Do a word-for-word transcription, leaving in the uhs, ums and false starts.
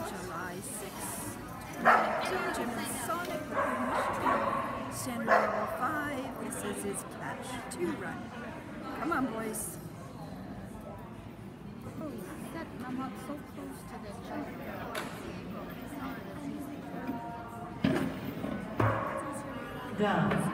July sixth, Jim and Sonic, Michigan, standard level five. This is his catch two run. Come on, boys. Oh, that I'm up so close to the jump. Go.